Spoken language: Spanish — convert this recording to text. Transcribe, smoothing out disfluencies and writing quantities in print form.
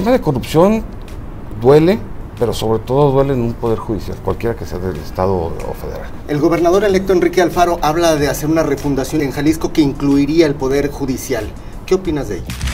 tema de corrupción duele, pero sobre todo duele en un poder judicial, cualquiera que sea del Estado o federal. El gobernador electo Enrique Alfaro habla de hacer una refundación en Jalisco que incluiría el poder judicial. ¿Qué opinas de ello?